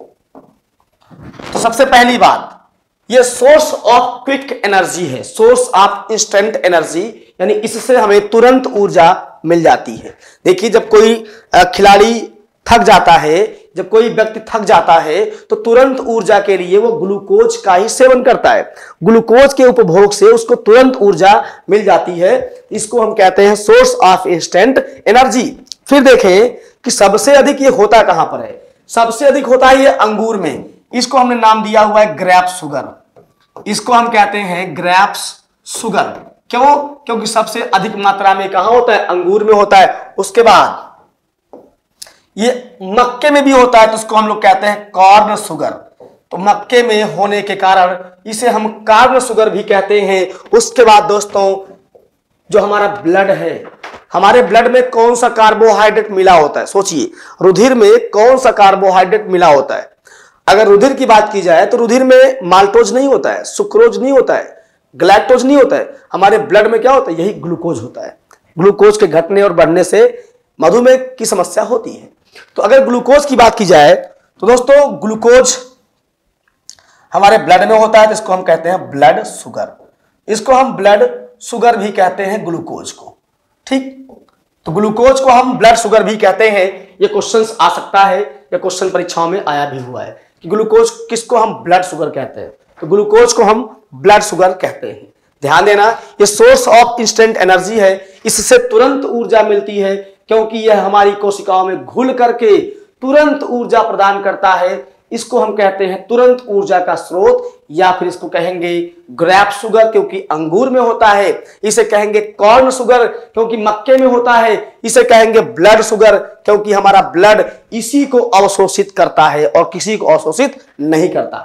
तो सबसे पहली बात, ये सोर्स ऑफ क्विक एनर्जी है, सोर्स ऑफ इंस्टेंट एनर्जी, यानी इससे हमें तुरंत ऊर्जा मिल जाती है। देखिए, जब कोई खिलाड़ी थक जाता है, जब कोई व्यक्ति थक जाता है, तो तुरंत ऊर्जा के लिए वो ग्लूकोज का ही सेवन करता है। ग्लूकोज के उपभोग से उसको तुरंत ऊर्जा मिल जाती है, इसको हम कहते हैं सोर्स ऑफ इंस्टेंट एनर्जी। फिर देखें कि सबसे अधिक ये होता कहां पर है, सबसे अधिक होता है ये अंगूर में, इसको हमने नाम दिया हुआ है ग्रेप शुगर, इसको हम कहते हैं ग्रेप्स शुगर। क्यों, क्योंकि सबसे अधिक मात्रा में कहां होता है, अंगूर में होता है। उसके बाद ये मक्के में भी होता है, तो उसको हम लोग कहते हैं कॉर्न शुगर। तो मक्के में होने के कारण इसे हम कॉर्न शुगर भी कहते हैं। उसके बाद दोस्तों, जो हमारा ब्लड है, हमारे ब्लड में कौन सा कार्बोहाइड्रेट मिला होता है, सोचिए, रुधिर में कौन सा कार्बोहाइड्रेट मिला होता है। अगर रुधिर की बात की जाए तो रुधिर में माल्टोज नहीं होता है, सुक्रोज नहीं होता है, ग्लैक्टोज नहीं होता है, हमारे ब्लड में क्या होता है, यही ग्लूकोज होता है। ग्लूकोज के घटने और बढ़ने से मधुमेह की समस्या होती है। तो अगर ग्लूकोज की बात की जाए तो दोस्तों, ग्लूकोज हमारे ब्लड में होता है, तो इसको हम कहते हैं ब्लड शुगर, इसको हम ब्लड शुगर भी कहते हैं ग्लूकोज को। ठीक, तो ग्लूकोज को हम ब्लड शुगर भी कहते हैं। ये क्वेश्चन आ सकता है, या क्वेश्चन परीक्षाओं में आया भी हुआ है कि ग्लूकोज किसको हम ब्लड शुगर कहते हैं, तो ग्लूकोज को हम ब्लड शुगर कहते हैं। ध्यान देना, ये सोर्स ऑफ इंस्टेंट एनर्जी है, इससे तुरंत ऊर्जा मिलती है, क्योंकि यह हमारी कोशिकाओं में घुल करके तुरंत ऊर्जा प्रदान करता है। इसको हम कहते हैं तुरंत ऊर्जा का स्रोत, या फिर इसको कहेंगे ग्रेप शुगर क्योंकि अंगूर में होता है, इसे कहेंगे कॉर्न शुगर क्योंकि मक्के में होता है, इसे कहेंगे ब्लड शुगर क्योंकि हमारा ब्लड इसी को अवशोषित करता है और किसी को अवशोषित नहीं करता।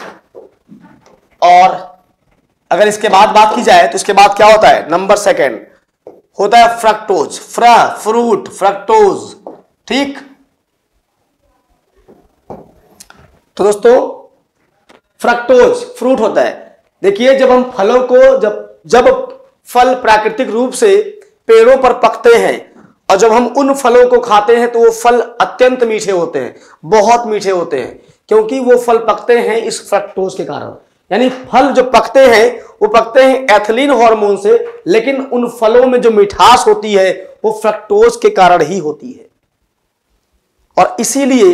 और अगर इसके बाद बात की जाए तो इसके बाद क्या होता है, नंबर सेकेंड होता है फ्रक्टोज, फ्र फ्रूट फ्रक्टोज। ठीक, तो दोस्तों फ्रक्टोज फ्रूट होता है। देखिए जब हम फलों को जब जब फल प्राकृतिक रूप से पेड़ों पर पकते हैं और जब हम उन फलों को खाते हैं तो वो फल अत्यंत मीठे होते हैं, बहुत मीठे होते हैं, क्योंकि वो फल पकते हैं इस फ्रक्टोज के कारण। यानी फल जो पकते हैं वो पकते हैं एथिलीन हार्मोन से, लेकिन उन फलों में जो मिठास होती है वो फ्रक्टोज के कारण ही होती है। और इसीलिए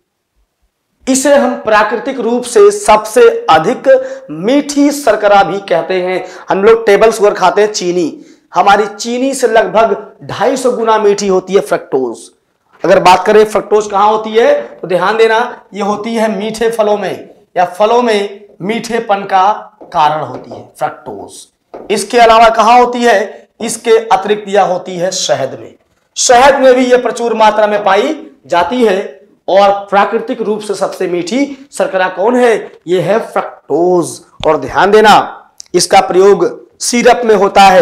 इसे हम प्राकृतिक रूप से सबसे अधिक मीठी शर्करा भी कहते हैं। हम लोग टेबल शुगर खाते हैं, चीनी, हमारी चीनी से लगभग ढाई सौ गुना मीठी होती है फ्रक्टोज। अगर बात करें फ्रक्टोज कहां होती है तो ध्यान देना, यह होती है मीठे फलों में या फलों में मीठेपन का कारण होती है फ्रक्टोज। इसके अलावा कहां होती है, इसके अतिरिक्त यह होती है शहद में। शहद में भी यह प्रचुर मात्रा में पाई जाती है। और प्राकृतिक रूप से सबसे मीठी शर्करा कौन है, यह है फ्रक्टोज। और ध्यान देना, इसका प्रयोग सिरप में होता है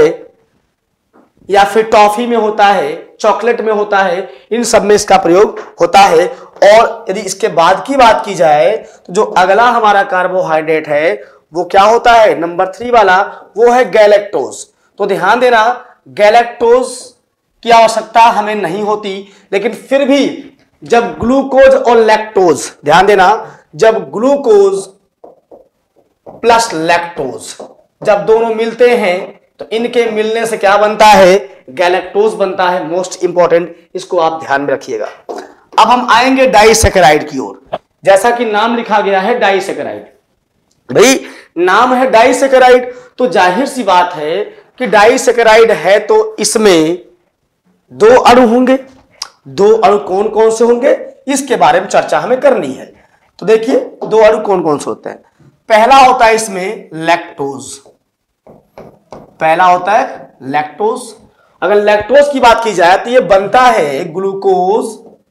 या फिर टॉफी में होता है, चॉकलेट में होता है, इन सब में इसका प्रयोग होता है। और यदि इसके बाद की बात की जाए तो जो अगला हमारा कार्बोहाइड्रेट है वो क्या होता है, नंबर थ्री वाला, वो है गैलेक्टोज। तो ध्यान देना, गैलेक्टोज की आवश्यकता हमें नहीं होती, लेकिन फिर भी जब ग्लूकोज और लैक्टोज, ध्यान देना, जब ग्लूकोज प्लस लैक्टोज जब दोनों मिलते हैं तो इनके मिलने से क्या बनता है, गैलेक्टोज बनता है। मोस्ट इंपॉर्टेंट, इसको आप ध्यान में रखिएगा। अब हम आएंगे डाइसैकेराइड की ओर। जैसा कि नाम लिखा गया है डाइसैकेराइड, भाई नाम है डाइसैकेराइड, तो जाहिर सी बात है कि डाइसैकेराइड है तो इसमें दो अणु होंगे। दो अणु कौन कौन से होंगे, इसके बारे में चर्चा हमें करनी है। तो देखिए दो अणु कौन कौन से होते हैं। पहला होता है इसमें लैक्टोज, पहला होता है लैक्टोज। अगर लैक्टोज की बात की जाए तो यह बनता है ग्लूकोज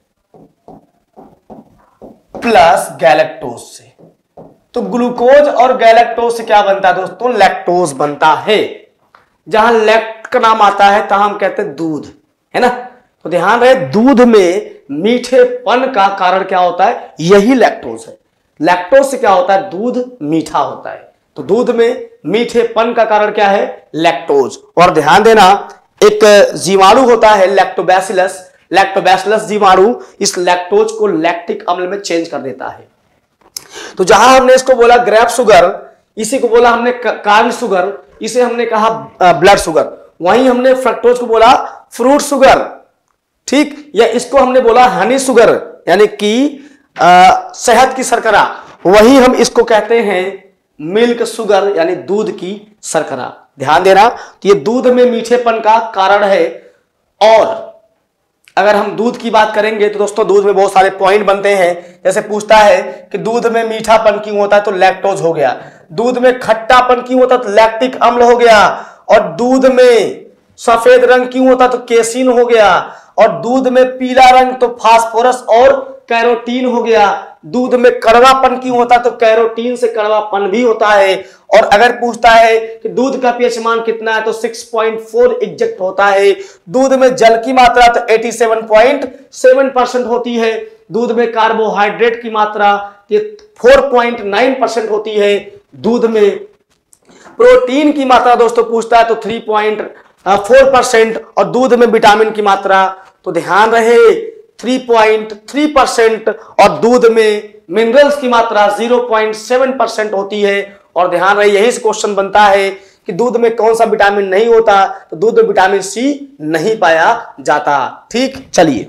प्लस गैलेक्टोज से। तो ग्लूकोज और गैलेक्टोज से क्या बनता है दोस्तों, लैक्टोज बनता है। जहां लैक्ट का नाम आता है तहां हम कहते हैं दूध, है ना। तो ध्यान रहे, दूध में मीठेपन का कारण क्या होता है, यही लैक्टोज है। लैक्टोज से क्या होता है, दूध मीठा होता है। तो दूध में मीठेपन का कारण क्या है, लैक्टोज। और ध्यान देना, एक जीवाणु होता है लैक्टोबैसिलस, लैक्टोबैसिलस जीवाणु इस लैक्टोज को लैक्टिक अम्ल में चेंज कर देता है। तो जहां हमने इसको बोला ग्रेप शुगर, इसी को बोला हमने कार्न शुगर, इसे हमने कहा ब्लड शुगर, वहीं हमने फ्रक्टोज को बोला फ्रूट शुगर, ठीक, या इसको हमने बोला हनी शुगर यानी कि शहद की शर्करा, वही हम इसको कहते हैं मिल्क शुगर यानी दूध की शर्करा। ध्यान देना, तो ये दूध में मीठेपन का कारण है। और अगर हम दूध की बात करेंगे तो दोस्तों दूध में बहुत सारे पॉइंट बनते हैं। जैसे पूछता है कि दूध में मीठापन क्यों होता है, तो लैक्टोज हो गया। दूध में खट्टापन क्यों होता है, तो लैक्टिक अम्ल हो गया। और दूध में सफेद रंग क्यों होता, तो केसिन हो गया। और दूध में पीला रंग तो फास्फोरस और कैरोटीन हो गया। दूध में कड़वापन क्यों होता, तो कैरोटीन से कड़वापन भी होता है। और अगर पूछता है कि दूध का पीएच मान कितना है, तो छह पॉइंट चार एग्जैक्ट होता है। दूध में जल की मात्रा तो सत्तासी पॉइंट सात परसेंट होती है। दूध में कार्बोहाइड्रेट की मात्रा ये चार पॉइंट नौ परसेंट होती है। दूध में प्रोटीन की मात्रा दोस्तों पूछता है तो तीन पॉइंट चार परसेंट। और दूध में विटामिन की मात्रा तो ध्यान रहे तीन पॉइंट तीन परसेंट। और दूध में मिनरल्स की मात्रा ज़ीरो पॉइंट सात परसेंट होती है। और ध्यान रहे, यही से क्वेश्चन बनता है कि दूध में कौन सा विटामिन नहीं होता, तो दूध में विटामिन सी नहीं पाया जाता। ठीक, चलिए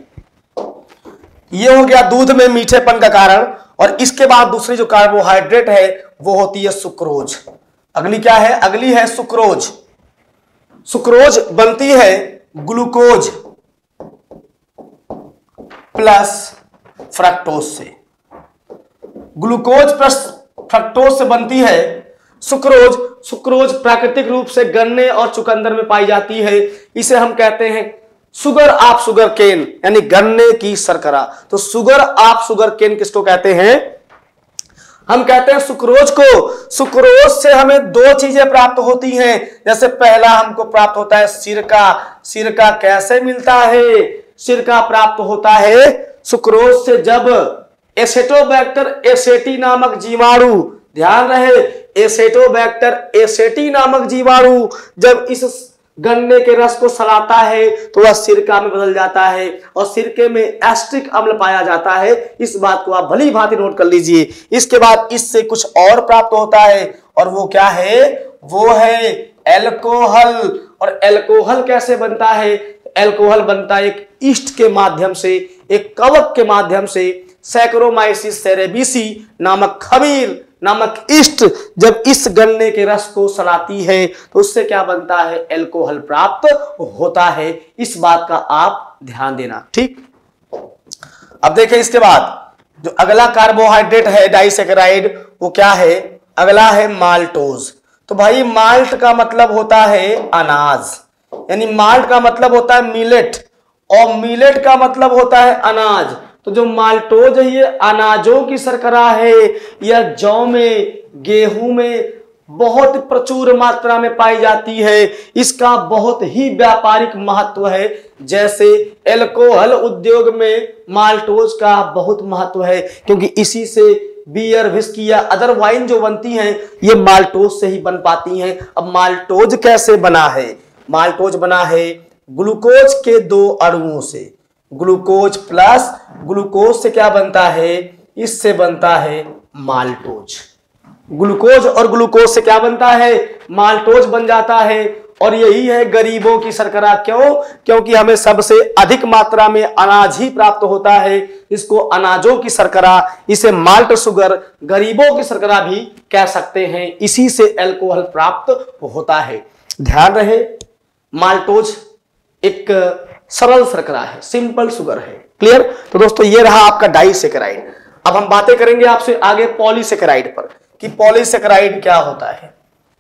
ये हो गया दूध में मीठेपन का कारण। और इसके बाद दूसरी जो कार्बोहाइड्रेट है वो होती है सुक्रोज। अगली क्या है, अगली है सुक्रोज। सुक्रोज बनती है ग्लूकोज प्लस फ्रक्टोज से। ग्लूकोज प्लस फ्रक्टोज से बनती है सुक्रोज। सुक्रोज प्राकृतिक रूप से गन्ने और चुकंदर में पाई जाती है। इसे हम कहते हैं सुगर ऑफ शुगर केन यानी गन्ने की शर्करा। तो सुगर ऑफ शुगर केन किसको कहते हैं, हम कहते हैं सुक्रोज को। सुक्रोज से हमें दो चीजें प्राप्त होती हैं। जैसे पहला हमको प्राप्त होता है सिरका। सिरका कैसे मिलता है, सिरका प्राप्त होता है सुक्रोज से जब एसेटोबैक्टर एसेटी नामक जीवाणु, ध्यान रहे, एसेटोबैक्टर एसेटी नामक जीवाणु जब इस गन्ने के रस को सलाता है तो वह सिरका में बदल जाता है और सिरके में एस्ट्रिक अम्ल पाया जाता है। इस बात को आप भली भांति नोट कर लीजिए। इसके बाद इससे कुछ और प्राप्त होता है और वो क्या है, वो है एल्कोहल। और एल्कोहल कैसे बनता है? एल्कोहल बनता है एक ईस्ट के माध्यम से, एक कवक के माध्यम से। सैकरोमाइसिस सेरेबिसी नामक खमीर नामक ईस्ट जब इस गन्ने के रस को सलाती है तो उससे क्या बनता है, एल्कोहल प्राप्त होता है। इस बात का आप ध्यान देना, ठीक। अब देखें इसके बाद जो अगला कार्बोहाइड्रेट है डाइसैकेराइड, वो क्या है, अगला है माल्टोज। तो भाई माल्ट का मतलब होता है अनाज, यानी माल्ट का मतलब होता है मिलेट और मिलेट का मतलब होता है अनाज। तो जो माल्टोज है ये अनाजों की शर्करा है, यह जौ में, गेहूं में बहुत प्रचुर मात्रा में पाई जाती है। इसका बहुत ही व्यापारिक महत्व है। जैसे एल्कोहल उद्योग में माल्टोज का बहुत महत्व है, क्योंकि इसी से बियर, विस्की या अदर वाइन जो बनती हैं ये माल्टोज से ही बन पाती हैं। अब माल्टोज कैसे बना है? माल्टोज बना है ग्लूकोज के दो अणुओं से। ग्लूकोज प्लस ग्लूकोज से क्या बनता है, इससे बनता है माल्टोज। ग्लूकोज और ग्लूकोज से क्या बनता है, माल्टोज बन जाता है। और यही है गरीबों की शर्करा। क्यों? क्योंकि हमें सबसे अधिक मात्रा में अनाज ही प्राप्त होता है। इसको अनाजों की शर्करा, इसे माल्ट शुगर, गरीबों की शर्करा भी कह सकते हैं। इसी से अल्कोहल प्राप्त होता है। ध्यान रहे, माल्टोज एक सरल शर्करा है, सिंपल शुगर है। क्लियर? तो दोस्तों ये रहा आपका डाइसैकेराइड। अब हम बातें करेंगे आपसे आगे पॉलीसैकेराइड पर कि पॉलीसैकेराइड क्या होता है।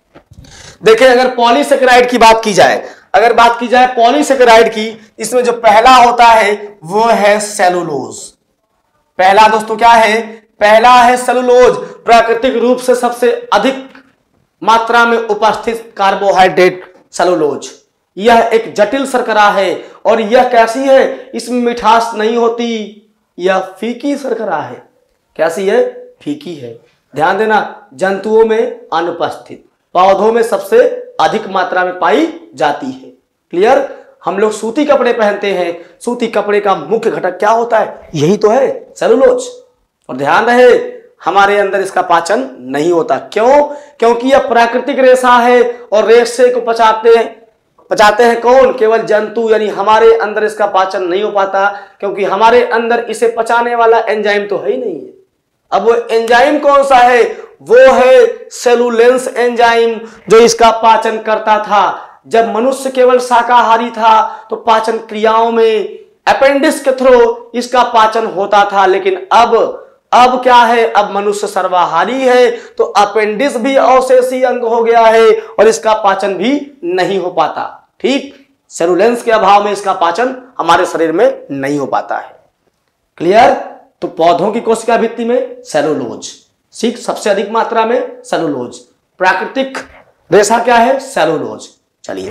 देखें, अगर पॉलीसैकेराइड की बात की जाए, अगर बात की जाए पॉलीसैकेराइड की, इसमें जो पहला होता है वो है सेलुलोज। पहला दोस्तों क्या है, पहला है सेलुलोज। प्राकृतिक रूप से सबसे अधिक मात्रा में उपस्थित कार्बोहाइड्रेट सेलुलोज। यह एक जटिल शर्करा है और यह कैसी है, इसमें मिठास नहीं होती, यह फीकी शर्करा है। कैसी है? फीकी है। ध्यान देना, जंतुओं में अनुपस्थित, पौधों में सबसे अधिक मात्रा में पाई जाती है। क्लियर? हम लोग सूती कपड़े पहनते हैं, सूती कपड़े का मुख्य घटक क्या होता है, यही तो है, सेलुलोज। और ध्यान रहे, हमारे अंदर इसका पाचन नहीं होता। क्यों? क्योंकि यह प्राकृतिक रेशा है और रेशे को पचाते हैं पचाते हैं कौन? केवल जंतु। यानी हमारे अंदर इसका पाचन नहीं हो पाता, क्योंकि हमारे अंदर इसे पचाने वाला एंजाइम तो है ही नहीं है। अब वो एंजाइम कौन सा है? वो है सेलुलेंस एंजाइम, जो इसका पाचन करता था। जब मनुष्य केवल शाकाहारी था तो पाचन क्रियाओं में अपेंडिक्स के थ्रू इसका पाचन होता था, लेकिन अब अब क्या है, अब मनुष्य सर्वाहारी है तो अपेंडिक्स भी अवशेषी अंग हो गया है और इसका पाचन भी नहीं हो पाता। ठीक, सेलुलेंस के अभाव में इसका पाचन हमारे शरीर में नहीं हो पाता है। क्लियर? तो पौधों की कोशिका भित्ति में सेलुलोज, ठीक, सबसे अधिक मात्रा में सेलुलोज। प्राकृतिक रेशा क्या है? सेलुलोज। चलिए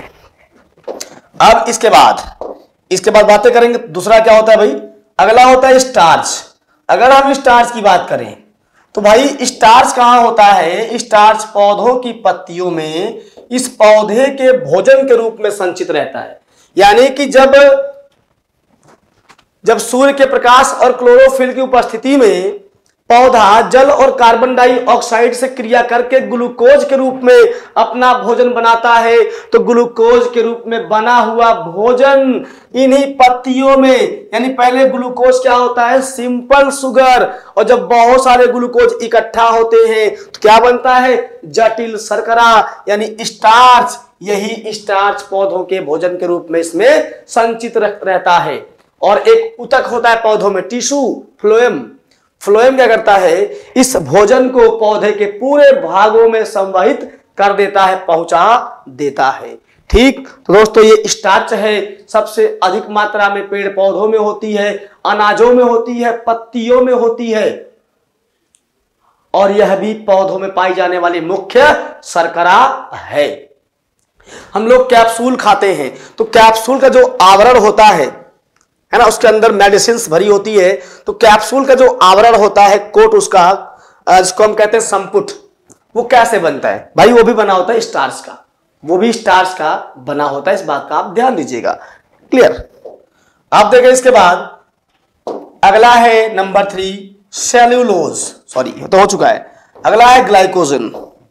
अब इसके बाद इसके बाद बातें करेंगे। दूसरा क्या होता है भाई? अगला होता है स्टार्च। अगर हम स्टार्च की बात करें तो भाई स्टार्च कहां होता है? स्टार्च पौधों की पत्तियों में इस पौधे के भोजन के रूप में संचित रहता है। यानी कि जब जब सूर्य के प्रकाश और क्लोरोफिल की उपस्थिति में पौधा जल और कार्बन डाइऑक्साइड से क्रिया करके ग्लूकोज के रूप में अपना भोजन बनाता है, तो ग्लूकोज के रूप में बना हुआ भोजन इन्हीं पत्तियों में, यानी पहले ग्लूकोज क्या होता है? Simple sugar. और जब बहुत सारे ग्लूकोज इकट्ठा होते हैं तो क्या बनता है? जटिल शर्करा, यानी स्टार्च। यही स्टार्च पौधों के भोजन के रूप में इसमें संचित रहता है। और एक ऊतक होता है पौधों में, टिश्यू, फ्लोएम। फ्लोएम क्या करता है? इस भोजन को पौधे के पूरे भागों में संवहित कर देता है, पहुंचा देता है। ठीक, तो दोस्तों ये स्टार्च है, सबसे अधिक मात्रा में पेड़ पौधों में होती है, अनाजों में होती है, पत्तियों में होती है, और यह भी पौधों में पाई जाने वाली मुख्य शर्करा है। हम लोग कैप्सूल खाते हैं तो कैप्सूल का जो आवरण होता है है ना, उसके अंदर मेडिसिन भरी होती है। तो कैप्सूल का जो आवरण होता है, कोट उसका, जिसको हम कहते हैं संपुट, वो कैसे बनता है भाई? वो भी बना होता है स्टार्च का, वो भी स्टार्च का बना होता है, इस बात का आप ध्यान दीजिएगा। क्लियर? आप देखें इसके बाद अगला है नंबर थ्री सेल्यूलोज, सॉरी तो हो चुका है। अगला है ग्लाइकोजन।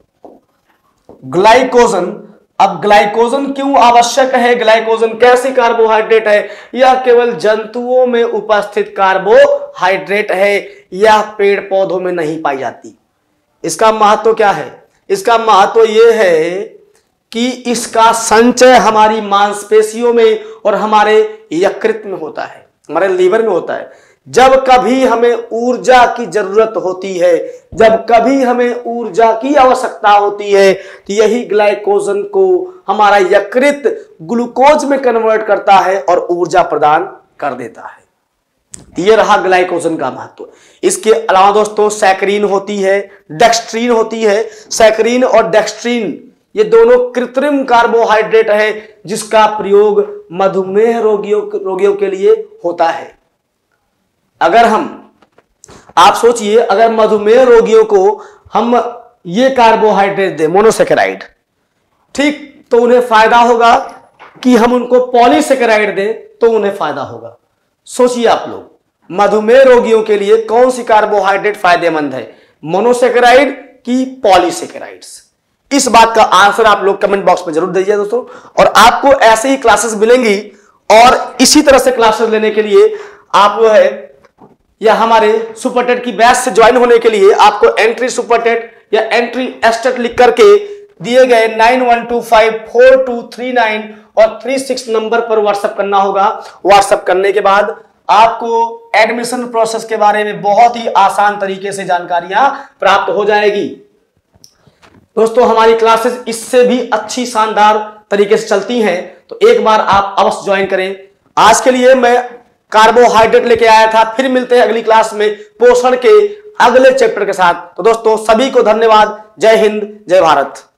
ग्लाइकोजन, अब ग्लाइकोजन क्यों आवश्यक है? ग्लाइकोजन कैसी कार्बोहाइड्रेट है? यह केवल जंतुओं में उपस्थित कार्बोहाइड्रेट है, यह पेड़ पौधों में नहीं पाई जाती। इसका महत्व क्या है? इसका महत्व यह है कि इसका संचय हमारी मांसपेशियों में और हमारे यकृत में होता है, हमारे लीवर में होता है। जब कभी हमें ऊर्जा की जरूरत होती है, जब कभी हमें ऊर्जा की आवश्यकता होती है, तो यही ग्लाइकोजन को हमारा यकृत ग्लूकोज में कन्वर्ट करता है और ऊर्जा प्रदान कर देता है। यह रहा ग्लाइकोजन का महत्व। इसके अलावा दोस्तों सैकरीन होती है, डेक्स्ट्रीन होती है। सैकरीन और डेक्स्ट्रीन ये दोनों कृत्रिम कार्बोहाइड्रेट है, जिसका प्रयोग मधुमेह रोगियों रोगियों के लिए होता है। अगर हम, आप सोचिए, अगर मधुमेह रोगियों को हम ये कार्बोहाइड्रेट दें, मोनोसेकेराइड, ठीक, तो उन्हें फायदा होगा कि हम उनको पॉलीसेकेराइड दें तो उन्हें फायदा होगा। सोचिए आप लोग, मधुमेह रोगियों के लिए कौन सी कार्बोहाइड्रेट फायदेमंद है, मोनोसेकेराइड की पॉलीसेकेराइड्स? इस बात का आंसर आप लोग कमेंट बॉक्स में जरूर दीजिए दोस्तों। और आपको ऐसे ही क्लासेस मिलेंगी, और इसी तरह से क्लासेस लेने के लिए आप जो है या हमारे सुपरटेट की बैच से ज्वाइन होने के लिए आपको एंट्री सुपरटेट या एंट्री एस्टेट लिख करके दिए गए nine one two five four two three nine और थ्री सिक्स नंबर पर व्हाट्सएप करना होगा। व्हाट्सएप करने के बाद आपको एडमिशन प्रोसेस के बारे में बहुत ही आसान तरीके से जानकारियां प्राप्त हो जाएगी। दोस्तों हमारी क्लासेस इससे भी अच्छी शानदार तरीके से चलती हैं, तो एक बार आप अवश्य ज्वाइन करें। आज के लिए मैं कार्बोहाइड्रेट लेके आया था, फिर मिलते हैं अगली क्लास में पोषण के अगले चैप्टर के साथ। तो दोस्तों सभी को धन्यवाद। जय हिंद, जय भारत।